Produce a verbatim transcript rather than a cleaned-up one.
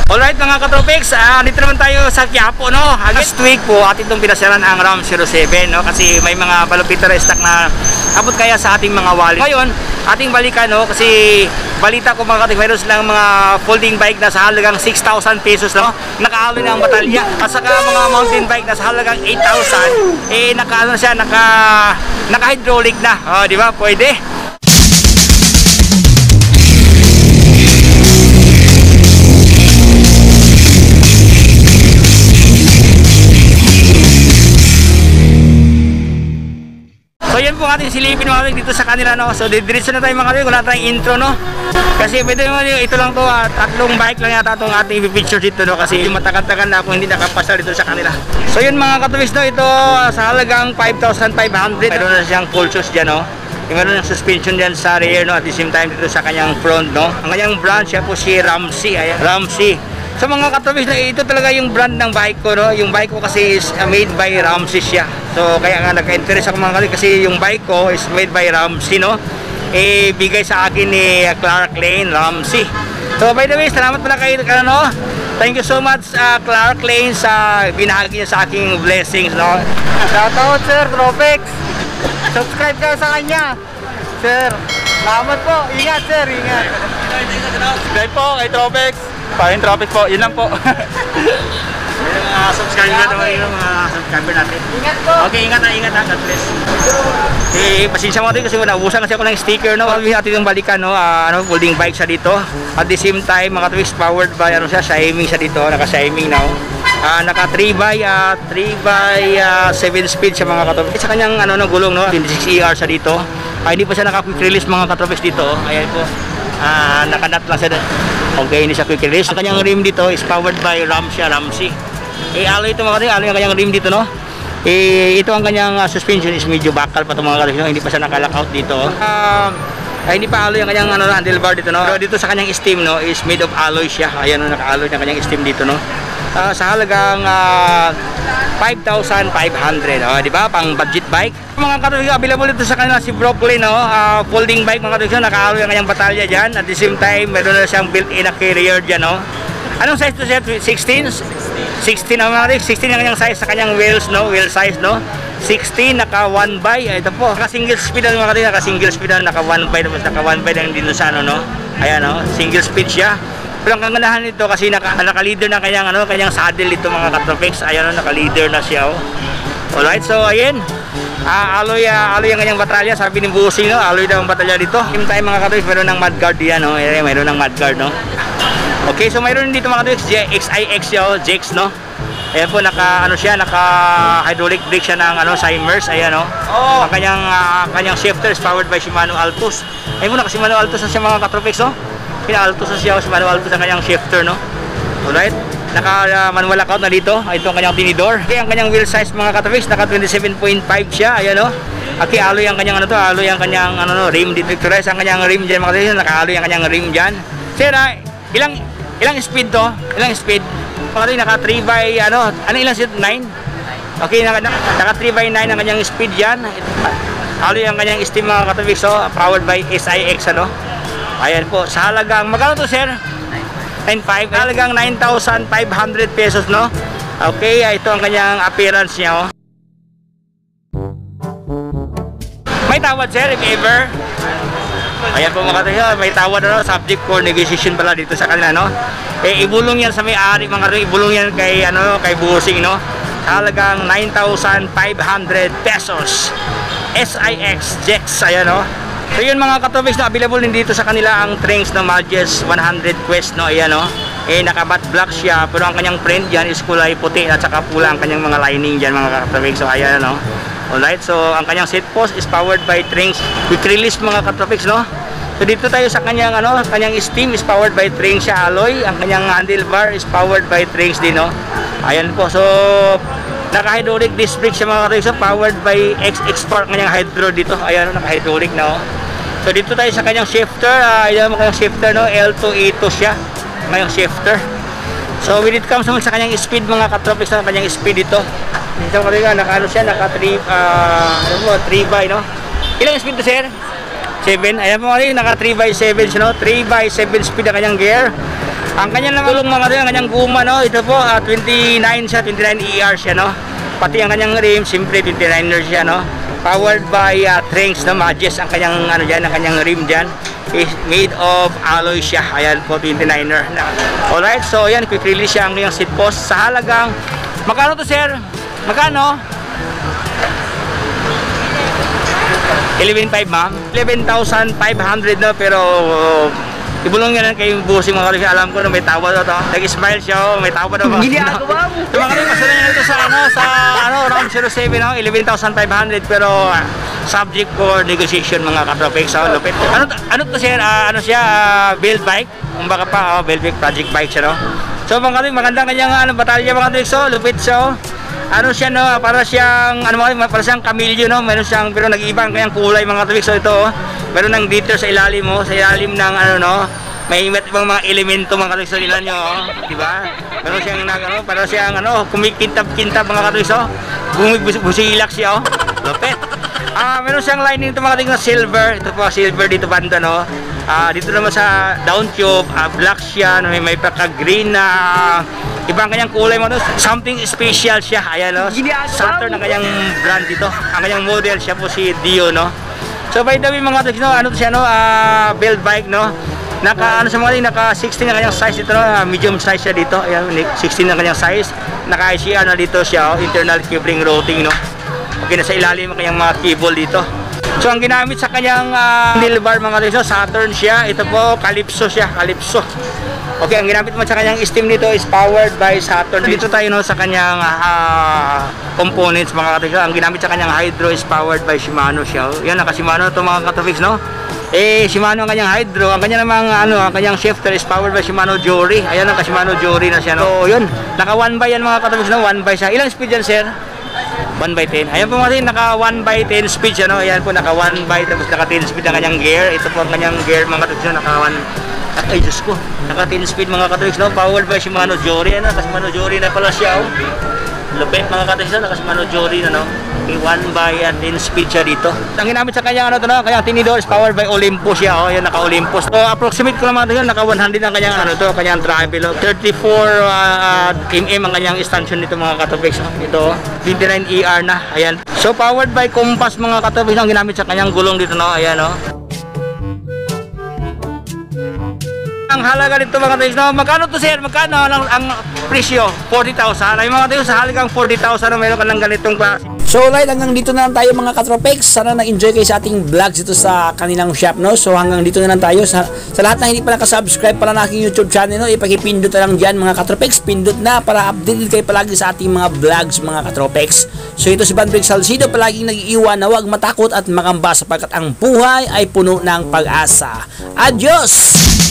Alright mga katropics, uh, dito naman tayo sa Quiapo, no? Last week po atin itong pinasyaran ang RAM zero seven, no? Kasi may mga balupiter stock na abot kaya sa ating mga wallet. Ngayon, ating balikan, no? Kasi balita ko mga katropics, mayroon silang mga folding bike na sa halagang six thousand pesos, no? Nakaaloy na ang batalya. At saka mga mountain bike na sa halagang eight thousand, eh nakaano siya, naka, naka hydraulic na. Oh, di ba? Pwede. So yan po ating silipin mga dito sa kanila, no. So didiretso na tayo mga kapatid, wala tayong intro, no. Kasi pwede naman ito lang to, uh, tatlong bike lang yata itong ating i-picture dito, no. Kasi matagal-tagal na ako hindi nakapasal dito sa kanila. So yun mga kapatid, no, ito uh, sa halagang five thousand five hundred. Mayroon na siyang full shoes dyan, no. Mayroon ng suspension dyan sa rear, no. At the same time dito sa kanyang front, no. Ang kanyang brand siya po si Ramsey. Ayan, Ramsey. So mga katropis, ito talaga yung brand ng bike ko, no? Yung bike ko kasi is made by Ramsey siya. So kaya nga nagka-interest ako mga katropis kasi yung bike ko is made by Ramsey, no? Eh, bigay sa akin ni Clark Lane Ramsey. So by the way, salamat pala kayo, ano? Thank you so much uh, Clark Lane sa binahagi niya sa aking blessings, no? Shoutout sir, Tropex. Subscribe kayo sa kanya. Sir, salamat po. Ingat sir, ingat. Subscribe po kay Tropex. Paring Tropex po, yun lang po. Mga subscriber naman yun, mga subscriber natin. Ingat po. Okay, ingat na, ingat na. God bless. Eh, pasensya mo din kasi naubusan kasi ako ng sticker, no? Kami natin yung balikan, no? Uh, ano, folding bike siya dito. At the same time, mga twist powered by, ano siya, Shiming siya dito. Naka-Shiming na, uh, naka three by seven speed siya mga katropis. Sa kanyang, ano, no, gulong, no? twenty-six E R siya dito. Uh, hindi pa siya naka-quick release mga katropis dito. Ayan po. Uh, naka-nut lang siya. Okay, hindi siya quick release. Ang kanyang rim dito is powered by Ramsey Ramsey. Eh, alloy ito mga kapatid, alloy ang kanyang rim dito, no? Eh, ito ang kanyang uh, suspension is medyo bakal pa ito mga kapatid, no? Hindi pa siya naka-lockout dito. Uh, ay, hindi pa alloy ang kanyang ano, handlebar dito, no? Pero dito sa kanyang stem, no, is made of alloy siya. Ayan, no, naka-alloy ng kanyang stem dito, no? Uh, sa halagang uh, five thousand five hundred, oh, di ba? Pang budget bike. Mga kapatid, available dito sa kanila si Brooklyn, no? Uh, folding bike mga kapatid, naka-alloy ang kanyang batalya dyan. At the same time, meron na siyang built-in na carrier dyan, no? Anong size to siya? sixteen? sixteen ang mga sixteen ang kanyang size sa kanyang wheels, no? Wheel size, no? sixteen, naka one by. Ito po, naka single speed ang mga kapatid, naka single speed ang naka one by, tapos naka one by lang din sa ano, no? Ayan, no? Single speed siya. Pero ang kaganahan nito kasi naka, naka-leader na kanyang, ano, kanyang saddle ito mga katropics. Ayan, no? Naka-leader na siya, oh. Alright, so ayan. Uh, alloy, uh, alloy ang kanyang batalya, sabi ni Busing, no? Alloy daw ang batalya dito. Same time mga katropics, mayroon ng mudguard yan, no? Ayan, mayroon ng mudguard, no? Okay, so mayroon dito mga katropics, X I X siya, oh, Jex, no? Ayan po, naka, ano siya, naka hydraulic brake siya ng, ano, Simers, ayan, no? Oh. Ang kanyang, uh, kanyang shifter is powered by Shimano Altus. Ayan po, naka Shimano Altus na siya mga katropics, no? Pina-Altus na siya, Shimano Altus ang kanyang shifter, no? Alright, naka uh, manual lockout na dito. Ito ang kanyang tinidor. Okay, ang kanyang wheel size mga katropics, naka twenty-seven point five siya, ayan, no? Okay, alloy ang kanyang, ano to, alloy ang kanyang, ano, no, rim dito. Victorious ang kanyang rim dyan mga katropics, naka-alloy ang kanyang rim dyan. Sir, uh, ilang, ilang speed to? Ilang speed? Pagkatapos naka three by, ano, ano ilang speed? nine? Okay, naka, naka three by nine ang kanyang speed yan. Alloy ang kanyang steam mga katropics, so powered by S I X, ano? Ayan po, sa halagang, magkano to sir? nine five, halagang nine thousand five hundred pesos, no? Okay, ito ang kanyang appearance niya, oh. May tawad sir, if ever. Ayan po mga katropics, may tawad, no? Subject for negotiation pala dito sa kanila, no? Eh, ibulong yan sa may-ari mga katropics, ibulong yan kay, ano, kay Busing, no? Sa halagang nine thousand five hundred pesos. S I X Jex, ayan, no? So yun mga katropics, no, available din dito sa kanila ang Trings na Majes one hundred Quest, no, ayan, no. Eh, naka-matte black siya, pero ang kanyang print dyan is kulay puti at saka pula ang kanyang mga lining dyan mga katropics, so ayan, no. Alright, so ang kanyang seat post is powered by Trings quick release mga katropics, no. So dito tayo sa kanyang, ano, kanyang steam is powered by Trings siya alloy, ang kanyang handlebar is powered by Trings din, no. Ayan po, so naka-hydraulic disc brake siya mga katropics, so powered by X X Spark kanyang hydro dito, ayan, no, naka-hydraulic na, oh. So dito tayo sa kanyang shifter, uh, ayan mo kanyang shifter, no, L two A two siya, kanyang shifter. So when it comes naman sa kanyang speed mga katropics, sa kanyang speed dito, dito ka naka ano siya, naka three, uh, ano mo, three by, no? Ilang speed to sir? seven, ayan mo rin, naka three by seven siya, no? three by seven speed ang kanyang gear. Ang kanyang naman gulong mga kadropics, ang kanyang guma, no? Ito po, ah, twenty-nine siya, twenty-nine E R siya, no? Pati ang kanyang rim, siyempre twenty-niner siya, no? Powered by uh, Tranx, no? Magis ang kanyang ano dyan, ang kanyang rim dyan is made of alloy siya. Ayan po, twenty-niner. Alright, so ayan, quick release siya ang kanyang seat post sa halagang, magkano to sir? Magkano? eleven five ma'am. eleven thousand five hundred no, pero uh, ibulong yan kay busing mga kalipin. Alam ko na may tawa daw to. Nag-smile siya, oh, may tawa daw. Ginagawa mo. So mga kalipin, pasala nyo ito sa ano, sa ano, round zero seven, no? eleven thousand five hundred, pero uh, subject for negotiation mga katropics. So, lupit. Ano, ano to sir? Uh, ano siya? Uh, build bike? Kung baka pa, oh, build bike, project bike siya, no? So mga kalipin, magandang kanyang ano, batalya mga katropics. So, lupit siya, oh. Ano siya, no, para siyang ano mga para siyang kamilyo, no, meron siyang pero nag-iiba ang kanyang kulay mga katropics. So ito, oh, meron ng detail sa ilalim mo, oh, sa ilalim ng ano, no, may iba't ibang mga elemento mga katropics sa ilalim nyo, oh, di ba? Meron siyang nag ano, para siyang ano, kumikintab-kintab mga katropics, oh. Bumibusilak siya, oh. Lupit. Ah, meron siyang lining ito mga katropics na silver. Ito po silver dito banda, no. Ah, dito naman sa down tube, ah, black siya, no, may may pagka-green na uh, ibang kanyang kulay mo, no? Something special siya. Ayan, no? Saturn ang kanyang brand dito. Ang kanyang model siya po si Dio, no? So by the way mga katropics, no, ano to siya, no? Uh, build bike, no? Naka ano sa mga naka sixteen ang kanyang size dito, no? Uh, medium size siya dito. Ayan, sixteen ang kanyang size. Naka I C R na dito siya, oh, internal cabling routing, no? Okay, nasa ilalim ang kanyang mga cable dito. So ang ginamit sa kanyang uh, handle bar mga katropics, Saturn siya. Ito po Calypso siya, Calypso. Okay, ang ginamit mo sa kanyang steam nito is powered by Saturn. Dito tayo, no, sa kanyang uh, components mga katropics. Ang ginamit sa kanyang hydro is powered by Shimano siya. Yan, naka Shimano to mga katropics, no? Eh, Shimano ang kanyang hydro. Ang kanyang namang ano, ang kanyang shifter is powered by Shimano Jory. Ayan, ang Shimano Jory na siya, no? So, yun. Naka one by yan mga katropics, no? one by siya. Ilang speed yan, sir? one by ten. Ayan po mga, naka one by ten speed siya, no? Ayan po, naka one by, tapos naka ten speed ang kanyang gear. Ito po ang kanyang gear mga katropics, naka one. Ay, Diyos ko. Naka ten speed mga katropics, no? Powered by Shimano Jory, ano? Kasi Shimano Jory na pala siya, oh. Lupit mga katropics, no? Naka Shimano Jory na, no? Okay, one by and ten speed siya dito. Ang ginamit sa kanyang, ano to, no? Kanyang tinidor is powered by Olympus siya, oh. Yan, naka Olympus. So, approximate ko naman ito, naka one hundred ang kanyang, ano to, kanyang travel, oh. thirty-four uh, mm ang kanyang extension nito mga katropics, oh. Ito, twenty-nine E R na, ayan. So, powered by Compass mga katropics, ang ginamit sa kanyang gulong dito, no? Ayan, oh. Ang halaga nito mga katropics, no? Magkano to sir? Magkano ang, ang presyo? forty thousand. Ay mga katropics, sa halagang forty thousand, no, meron ka ng ganitong klase. So right, hanggang dito na lang tayo mga katropics. Sana na-enjoy kayo sa ating vlogs dito sa kanilang shop, no? So hanggang dito na lang tayo. Sa, sa lahat na hindi pa nakasubscribe pala na aking YouTube channel, no? Ipakipindot na lang dyan mga katropics. Pindot na para updated kayo palagi sa ating mga vlogs mga katropics. So ito si Banbrick Salcido, palaging nag-iiwan na huwag matakot at makamba sapagkat ang buhay ay puno ng pag-asa. Adios!